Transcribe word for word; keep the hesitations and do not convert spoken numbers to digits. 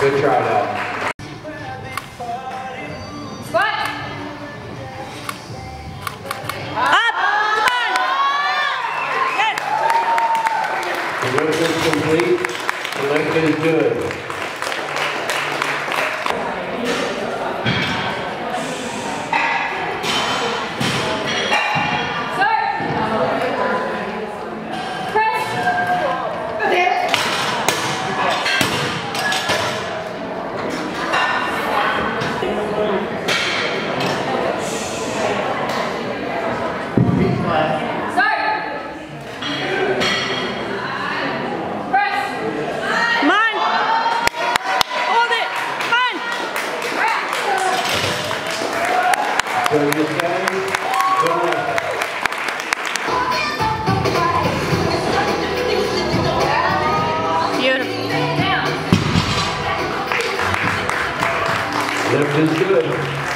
Good try, Al. Squat. Up! Come on! Yes! The lift is complete. The lift is good. So you stand, go left. Beautiful. Lift is good.